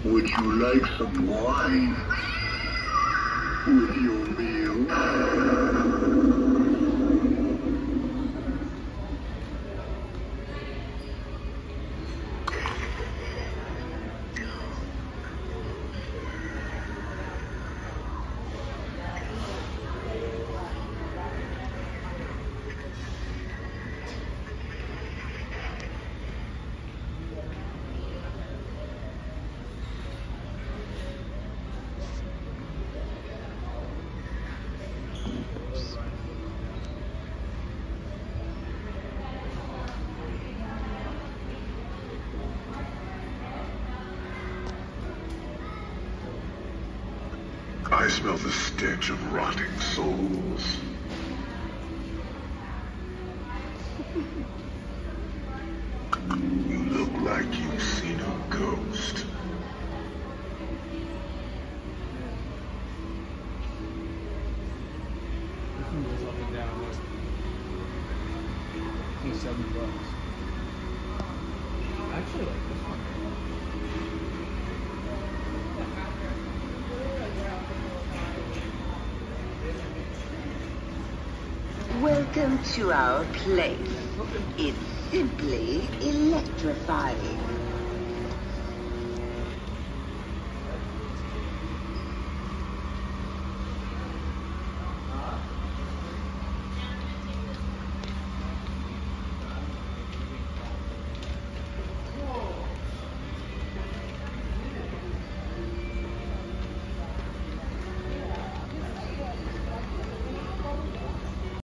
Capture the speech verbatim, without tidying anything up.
Would you like some wine with your meal? I smell the stench of rotting souls. You look like you've seen a ghost. This one goes up and down. Look. Only seven bucks. I actually like this one. Welcome to our place. It's simply electrifying.